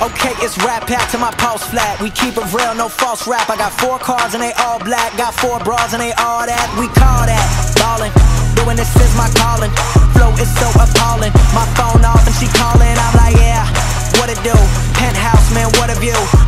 Okay, it's rap pack to my pulse flat. We keep it real, no false rap. I got 4 cars and they all black. Got 4 bras and they all that. We call that ballin'. Doing this is my calling. Flow is so appalling. My phone off and she calling. I'm like, yeah, what it do? Penthouse, man, what a view.